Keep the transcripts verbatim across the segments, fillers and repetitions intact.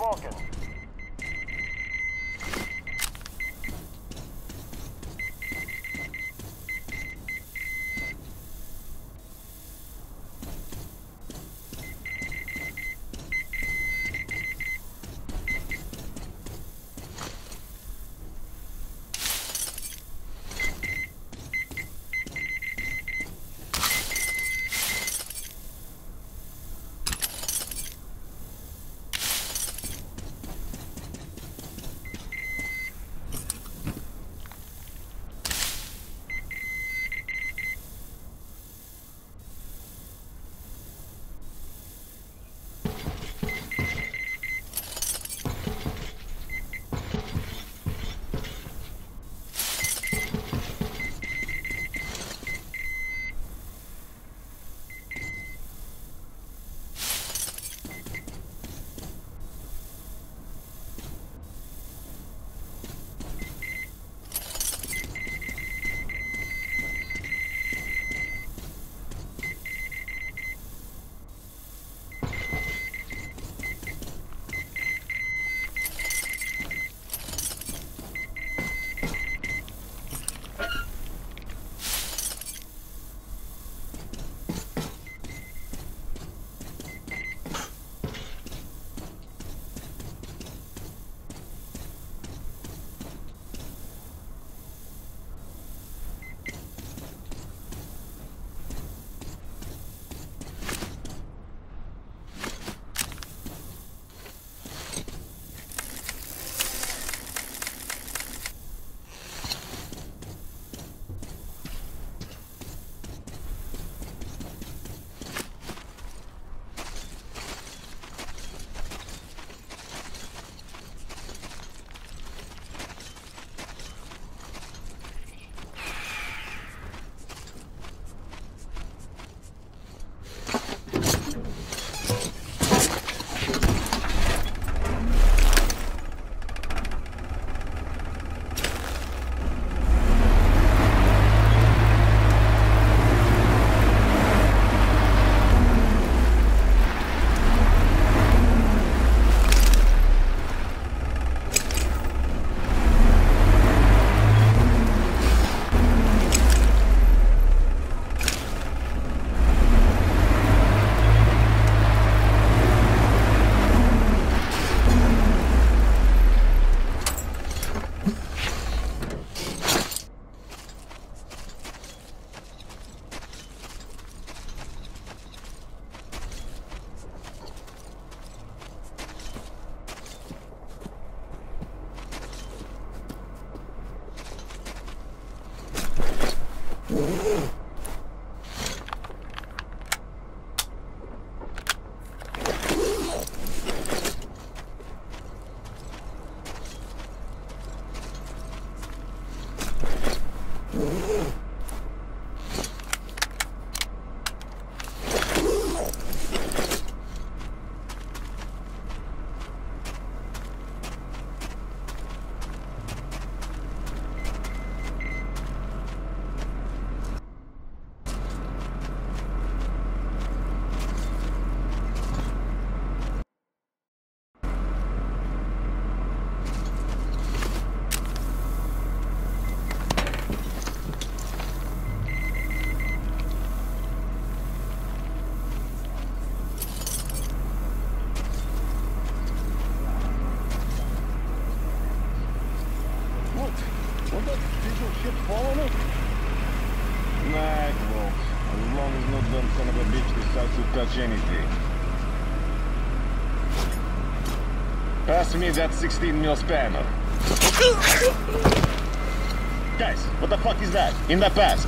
Falcon. ship following us? Nah, it won't. As long as no dumb son of a bitch decides to touch anything. Pass me that sixteen mil spanner. Guys, what the fuck is that? In the past.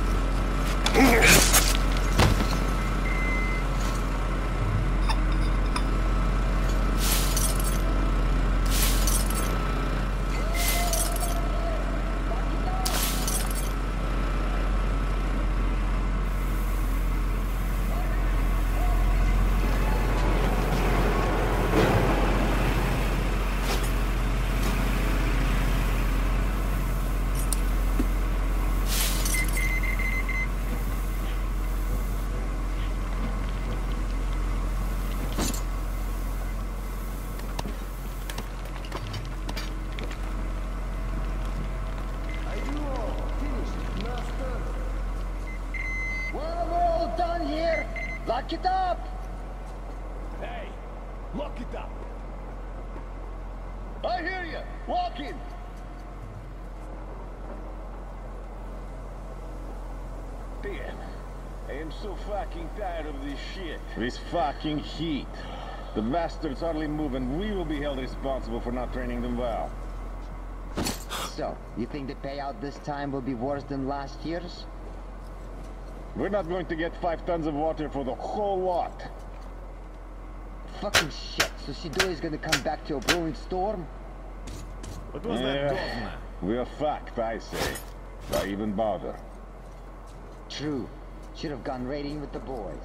Lock it up! Hey, lock it up! I hear you! Walk in! Damn. I am so fucking tired of this shit. This fucking heat. The bastards hardly move and we will be held responsible for not training them well. So, you think the payout this time will be worse than last year's? We're not going to get five tons of water for the whole lot. Fucking shit. So Sidhu is gonna come back to a brewing storm? What was Yeah, that governor? we're fucked, I say. Why even bother? True. Should have gone raiding with the boys.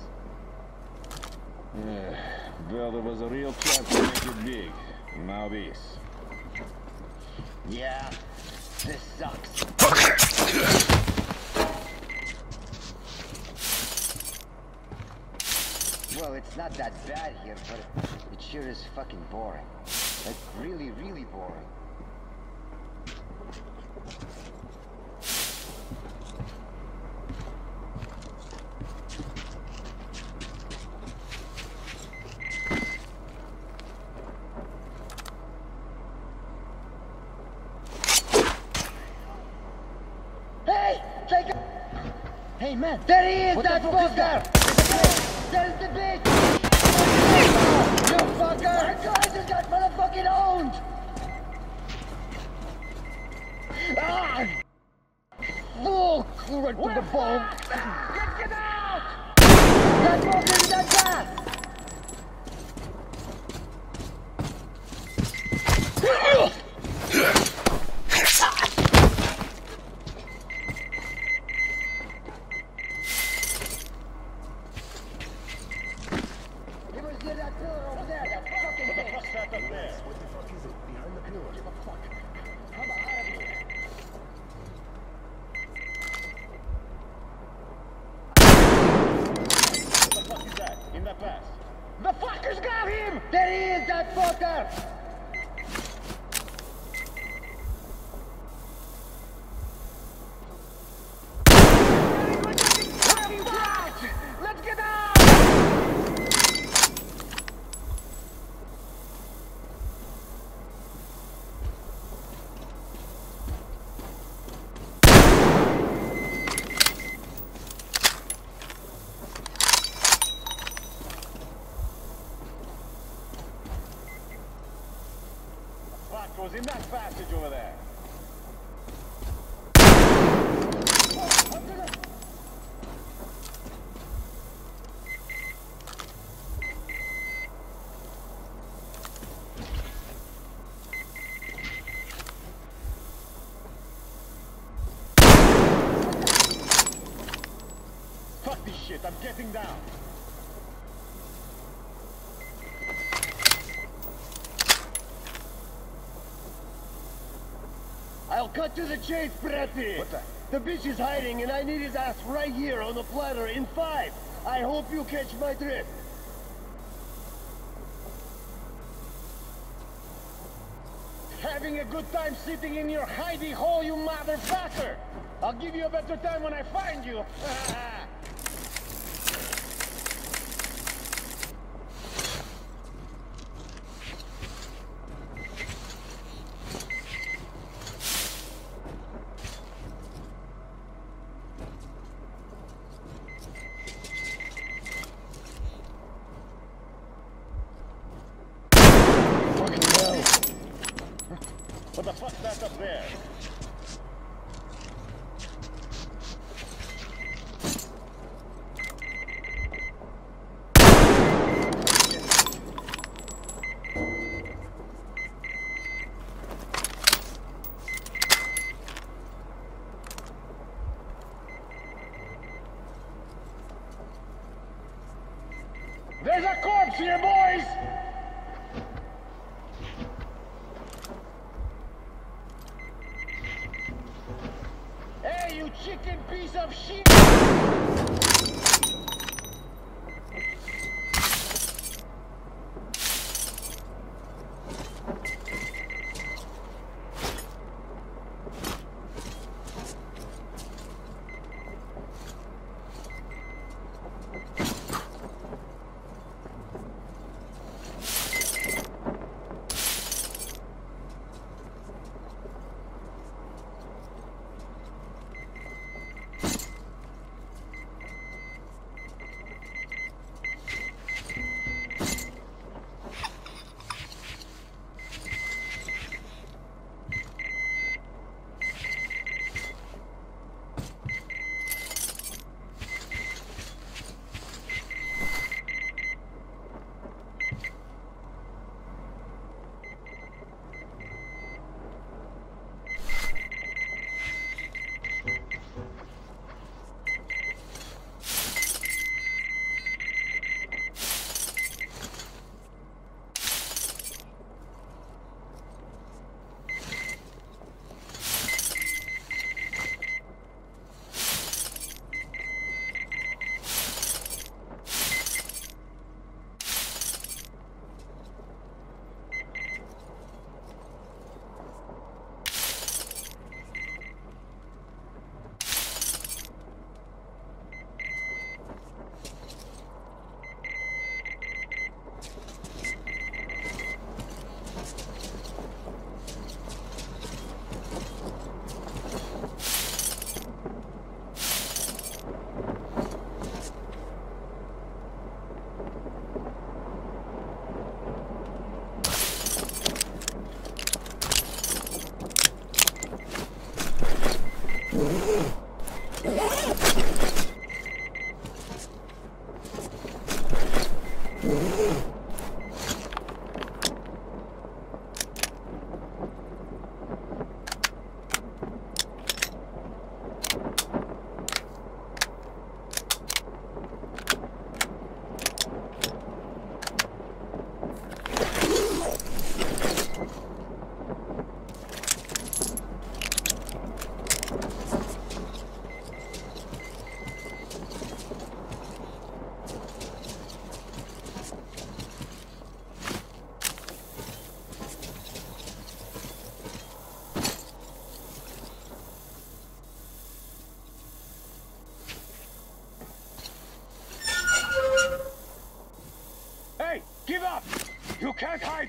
Yeah, well, there was a real chance to make it big. Now this. Yeah, this sucks. Well, it's not that bad here, but it sure is fucking boring. Like, really, really boring. Hey! Take it! Hey, man! There he is, What that the fuck is fucker! There's the bitch! You fucker! My guys just got motherfucking owned! Ah! Full current to the bone! Let's get out! That fucker is that fast! You ever see that pillar over there? That fucking thing! What's that up there? What the fuck is it? Behind the pillar. Give a fuck. Come out of here. What the fuck is that? In that pass? The fuckers got him! There he is, that fucker! Let's get out! Fuck was in that passage over there. Fuck this shit, I'm getting down. I'll cut to the chase, Pretty! What the? The bitch is hiding and I need his ass right here on the platter in five! I hope you catch my drift! Having a good time sitting in your hidey hole, you motherfucker! I'll give you a better time when I find you! What the fuck's that up there? There's a corpse here, boys! Hey, you chicken piece of shit!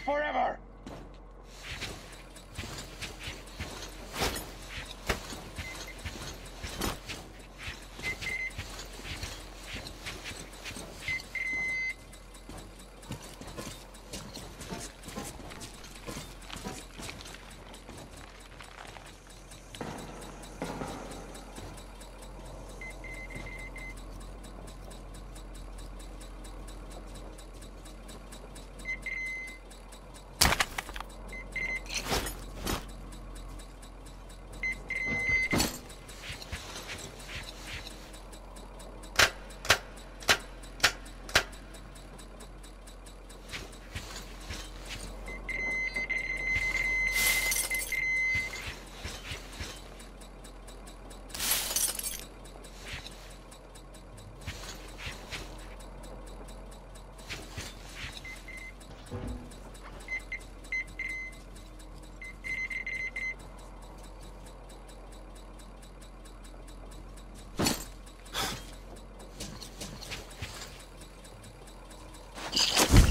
forever!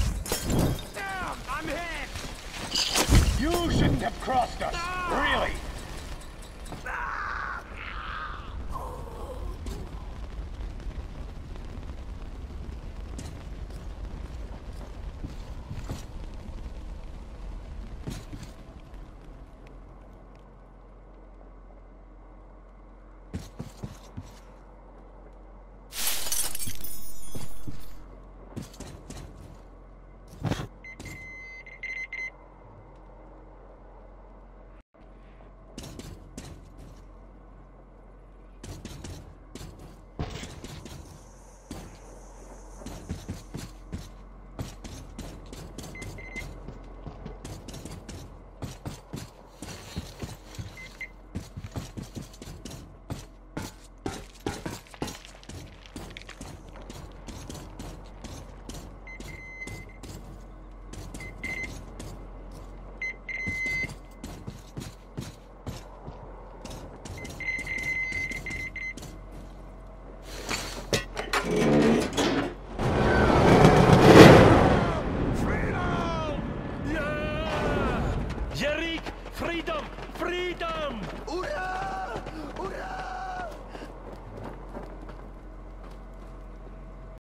You shouldn't have crossed us! Really!